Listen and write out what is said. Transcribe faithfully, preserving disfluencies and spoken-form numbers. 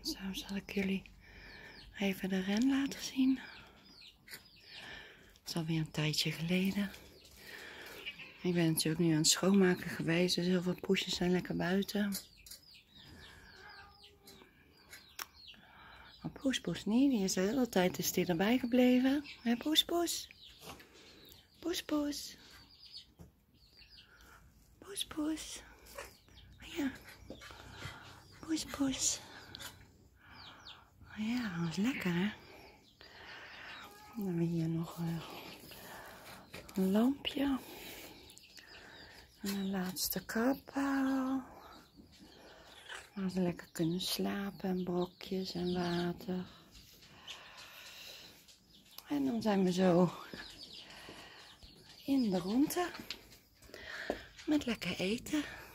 Zo zal ik jullie even de ren laten zien. Dat is alweer een tijdje geleden. Ik ben natuurlijk nu aan het schoonmaken geweest, dus heel veel poesjes zijn lekker buiten. Maar Poes Poes niet, die is de hele tijd is die erbij gebleven. Hé Poes Poes. Poes Poes. Poes Poes. Oh ja. Poes Poes. Oh ja, dat is lekker hè. Dan hebben we hier nog uh, een lampje. En een laatste kapel. Waar ze lekker kunnen slapen en brokjes en water. En dan zijn we zo in de rondte met lekker eten.